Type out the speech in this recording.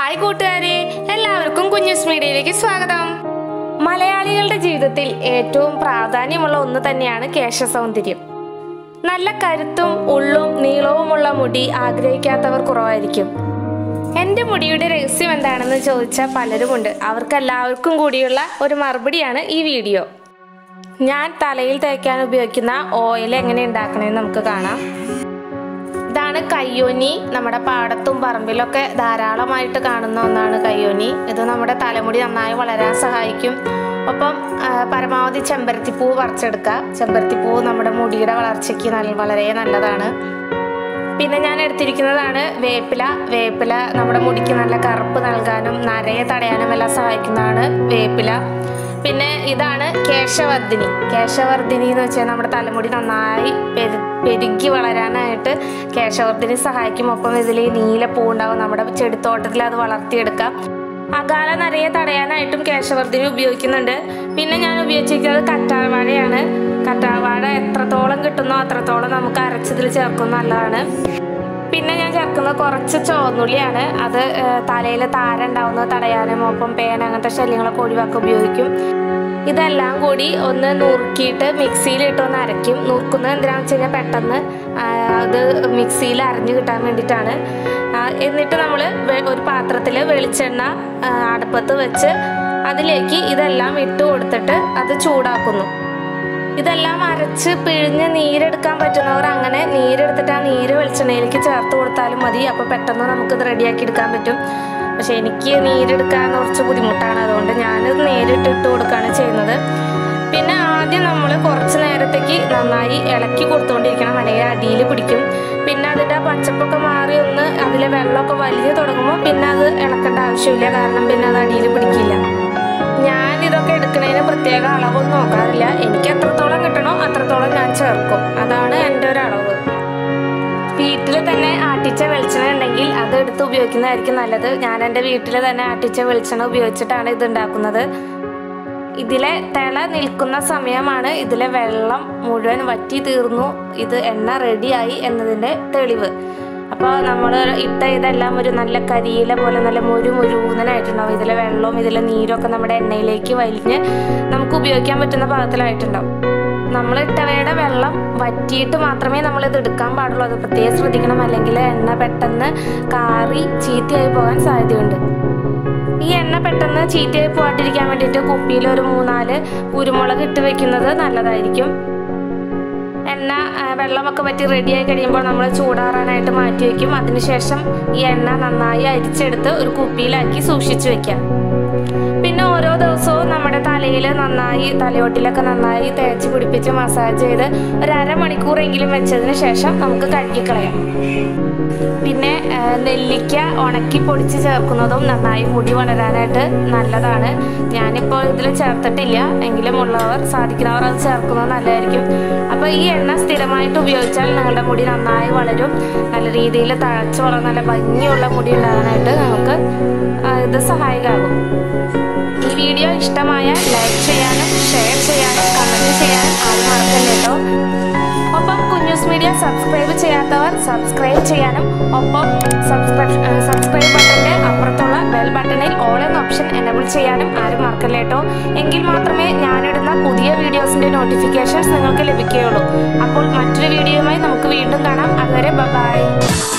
Hi കൂട്ടുകാരെ, എല്ലാവർക്കും കുഞ്ഞൂസ് മീഡിയയിലേക്ക് സ്വാഗതം. മലയാളികളുടെ ജീവിതത്തിൽ ഏറ്റവും പ്രാധാന്യമുള്ള ഒന്ന് തന്നെയാണ് കേശസൗന്ദര്യം. നല്ല കരുത്തും ഉള്ളും നീളവുമുള്ള മുടി ആഗ്രഹിക്കാത്തവർ കുറവായിരിക്കും. എൻ്റെ മുടിയുടെ രഹസ്യം എന്താണെന്ന് ചോദിച്ചാൽ പലരുമുണ്ട്. അവർക്കെല്ലാവർക്കും കൂടിയുള്ള ഒരു മറുപടിയാണ് ഈ വീഡിയോ. ഞാൻ തലയിൽ തേക്കാൻ ഉപയോഗിക്കുന്ന ഓയിൽ എങ്ങനെ ഉണ്ടാക്കണമെന്ന് നമുക്ക് കാണാം. ഇതാണ് കയ്യോന്നി. നമ്മുടെ പാടത്തും പറമ്പിലൊക്കെ ധാരാളമായിട്ട് കാണുന്ന ഒന്നാണ് കയ്യോന്നി. ഇത് നമ്മുടെ തലമുടി നന്നായി വളരാൻ സഹായിക്കും. ഒപ്പം പരമാവധി ചെമ്പരത്തിപ്പൂ പറിച്ചെടുക്കുക. ചെമ്പരത്തിപ്പൂ നമ്മുടെ മുടിയുടെ വളർച്ചയ്ക്ക് വളരെ നല്ലതാണ്. പിന്നെ ഞാൻ എടുത്തിരിക്കുന്നതാണ് വേപ്പില. വേപ്പില നമ്മുടെ മുടിക്ക് നല്ല കറുപ്പ് നൽകാനും നരയെ തടയാനും എല്ലാം സഹായിക്കുന്നതാണ് വേപ്പില. പിന്നെ ഇതാണ് കേശവർദ്ധിനി. കേശവർദ്ധിനി എന്ന് വെച്ചാൽ നമ്മുടെ തലമുടി നന്നായി പെരുകി വളരാനായിട്ട് കേശവർദ്ധിനി സഹായിക്കും. ഒപ്പം ഇതിൽ നീലപ്പൂ ഉണ്ടാവും. നമ്മുടെ ചെടിത്തോട്ടത്തിൽ അത് വളർത്തിയെടുക്കാം. അകാല നരയെ തടയാനായിട്ടും കേശവർദ്ധിനി ഉപയോഗിക്കുന്നുണ്ട്. പിന്നെ ഞാൻ ഉപയോഗിച്ചിരിക്കുന്നത് കറ്റാർവാഴയാണ്. കറ്റാർവാഴ എത്രത്തോളം കിട്ടുന്നോ അത്രത്തോളം നമുക്ക് അരച്ചതിൽ ചേർക്കുന്നത് നല്ലതാണ്. പിന്നെ ഞാൻ ചേർക്കുന്നത് കുറച്ച് ചുവന്നുള്ളിയാണ്. അത് തലയിൽ താര ഉണ്ടാവുന്നത് തടയാനും ഒപ്പം പേൻ അങ്ങനത്തെ ശല്യങ്ങളൊക്കെ ഒഴിവാക്കാൻ ഉപയോഗിക്കും. ഇതെല്ലാം കൂടി ഒന്ന് നുറുക്കിയിട്ട് മിക്സിയിലിട്ട് ഒന്ന് അരയ്ക്കും. നുറുക്കുന്നത് എന്തിനാണെന്ന് വെച്ച് കഴിഞ്ഞാൽ പെട്ടെന്ന് അത് മിക്സിയിൽ അരഞ്ഞു കിട്ടാൻ വേണ്ടിയിട്ടാണ്. എന്നിട്ട് നമ്മൾ ഒരു പാത്രത്തിൽ വെളിച്ചെണ്ണ അടുപ്പത്ത് വെച്ച് അതിലേക്ക് ഇതെല്ലാം ഇട്ട് കൊടുത്തിട്ട് അത് ചൂടാക്കുന്നു. ഇതെല്ലാം അരച്ച് പിഴിഞ്ഞ് നീരെടുക്കാൻ പറ്റുന്നവർ അങ്ങനെ നീരെടുത്തിട്ട് ആ നീര് വെളിച്ചെണ്ണയിലേക്ക് ചേർത്ത് കൊടുത്താലും മതി. അപ്പോൾ പെട്ടെന്ന് നമുക്കിത് റെഡിയാക്കി എടുക്കാൻ പറ്റും. പക്ഷെ എനിക്ക് നീരെടുക്കാൻ കുറച്ച് ബുദ്ധിമുട്ടാണ്. അതുകൊണ്ട് ഞാനിത് നേരിട്ടിട്ട് കൊടുക്കുകയാണ് ചെയ്യുന്നത്. പിന്നെ ആദ്യം നമ്മൾ കുറച്ച് നേരത്തേക്ക് നന്നായി ഇളക്കി കൊടുത്തുകൊണ്ടിരിക്കണം, അല്ലെങ്കിൽ അടിയിൽ പിടിക്കും. പിന്നെ അതിൻ്റെ പച്ചപ്പൊക്കെ മാറി ഒന്ന് അതിലെ വെള്ളമൊക്കെ വലിഞ്ഞ് തുടങ്ങുമ്പോൾ പിന്നെ അത് ഇളക്കേണ്ട ആവശ്യമില്ല. കാരണം പിന്നെ അത് അടിയിൽ പിടിക്കില്ല. ഞാനിതൊക്കെ എടുക്കുന്നതിന് പ്രത്യേക അളവൊന്നും നോക്കാറില്ല. എനിക്ക് എത്രത്തോളം കിട്ടണോ അത്രത്തോളം ഞാൻ ചേർക്കും. അതാണ് എൻ്റെ ഒരു അളവ്. വീട്ടിൽ തന്നെ ആട്ടിച്ച വെളിച്ചെണ്ണ ഉണ്ടെങ്കിൽ അത് എടുത്ത് ഉപയോഗിക്കുന്നതായിരിക്കും നല്ലത്. ഞാൻ എൻ്റെ വീട്ടിൽ തന്നെ ആട്ടിച്ച വെളിച്ചെണ്ണ ഉപയോഗിച്ചിട്ടാണ് ഇത് ഉണ്ടാക്കുന്നത്. ഇതിലെ തിള നിൽക്കുന്ന സമയമാണ് ഇതിലെ വെള്ളം മുഴുവൻ വറ്റി തീർന്നു, ഇത് എണ്ണ റെഡിയായി എന്നതിൻ്റെ തെളിവ്. അപ്പോൾ നമ്മൾ ഇട്ട ഇതെല്ലാം ഒരു നല്ല കരിയില പോലെ നല്ല മുരുമുരുന്നനായിട്ടുണ്ടാവും. ഇതിലെ വെള്ളവും ഇതിലെ നീരൊക്കെ നമ്മുടെ എണ്ണയിലേക്ക് വലിഞ്ഞ് നമുക്ക് ഉപയോഗിക്കാൻ പറ്റുന്ന പാകത്തിലായിട്ടുണ്ടാവും. നമ്മൾ ഇട്ടവയുടെ വെള്ളം വറ്റിയിട്ട് മാത്രമേ നമ്മളിത് എടുക്കാൻ പാടുള്ളൂ. അത് പ്രത്യേകം ശ്രദ്ധിക്കണം, അല്ലെങ്കിൽ എണ്ണ പെട്ടെന്ന് കാറി ചീത്തയായി പോകാൻ സാധ്യതയുണ്ട്. ഈ എണ്ണ പെട്ടെന്ന് ചീത്തയായി പോകാണ്ടിരിക്കാൻ വേണ്ടിയിട്ട് കുപ്പിയിൽ ഒരു 3-4 കുരുമുളക് ഇട്ട് വെക്കുന്നത് നല്ലതായിരിക്കും. എണ്ണ വെള്ളമൊക്കെ വറ്റി റെഡിയായി കഴിയുമ്പോൾ നമ്മൾ ചൂടാറാനായിട്ട് മാറ്റി വയ്ക്കും. അതിനുശേഷം ഈ എണ്ണ നന്നായി അരിച്ചെടുത്ത് ഒരു കുപ്പിയിലാക്കി സൂക്ഷിച്ചു വെക്കാം. പിന്നെ ഓരോ ദിവസവും നമ്മുടെ തലയിൽ നന്നായി തലയോട്ടിലൊക്കെ നന്നായി തേച്ച് പിടിപ്പിച്ച് മസാജ് ചെയ്ത് ഒരു അരമണിക്കൂറെങ്കിലും വെച്ചതിന് ശേഷം നമുക്ക് കഴുകിക്കളയാം. പിന്നെ നെല്ലിക്ക ഉണക്കി പൊടിച്ച് ചേർക്കുന്നതും നന്നായി മുടി വളരാനായിട്ട് നല്ലതാണ്. ഞാനിപ്പോൾ ഇതിൽ ചേർത്തിട്ടില്ല, എങ്കിലും ഉള്ളവർ സാധിക്കുന്നവർ അത് ചേർക്കുന്നത് നല്ലതായിരിക്കും. അപ്പോൾ ഈ എണ്ണ സ്ഥിരമായിട്ട് ഉപയോഗിച്ചാൽ നിങ്ങളുടെ മുടി നന്നായി വളരും. നല്ല രീതിയിൽ തഴച്ചു വളർന്ന് നല്ല ഭംഗിയുള്ള മുടി ഉണ്ടാകാനായിട്ട് നമുക്ക് ഇത് സഹായകമാകും. ഈ വീഡിയോ ഇഷ്ടമായ ലൈക്ക് ചെയ്യാനും ഷെയർ ചെയ്യാനും കമൻറ്റ് ചെയ്യാനും ആരും മറക്കല്ല കേട്ടോ. ഒപ്പം കുഞ്ഞൂസ് മീഡിയ സബ്സ്ക്രൈബ് ചെയ്യാത്തവർ സബ്സ്ക്രൈബ് ചെയ്യാനും ഒപ്പം സബ്സ്ക്രൈബ് ബട്ടൻ്റെ അപ്പുറത്തുള്ള ബെൽ ബട്ടണിൽ ഓൾ എന്ന ഓപ്ഷൻ എനേബിൾ ചെയ്യാനും ആരും മറക്കല്ല കേട്ടോ. എങ്കിൽ മാത്രമേ ഞാനിടുന്ന പുതിയ വീഡിയോസിൻ്റെ നോട്ടിഫിക്കേഷൻസ് നിങ്ങൾക്ക് ലഭിക്കുകയുള്ളൂ. അപ്പോൾ മറ്റൊരു വീഡിയോയുമായി നമുക്ക് വീണ്ടും കാണാം. അതുവരെ ബൈ.